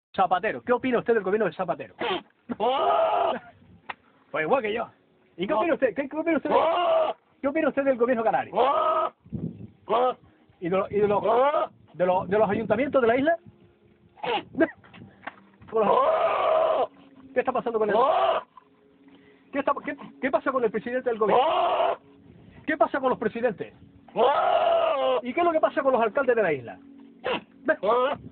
Zapatero. ¿Qué opina usted del gobierno de Zapatero? Pues igual que yo. ¿Y qué opina usted? ¿Qué opina usted? ¿Qué opina usted del gobierno canario? ¿Y de los ayuntamientos de la isla? ¿Qué está pasando con él? ¿Qué pasa con el presidente del gobierno? ¿Qué pasa con los presidentes? ¿Y qué es lo que pasa con los alcaldes de la isla?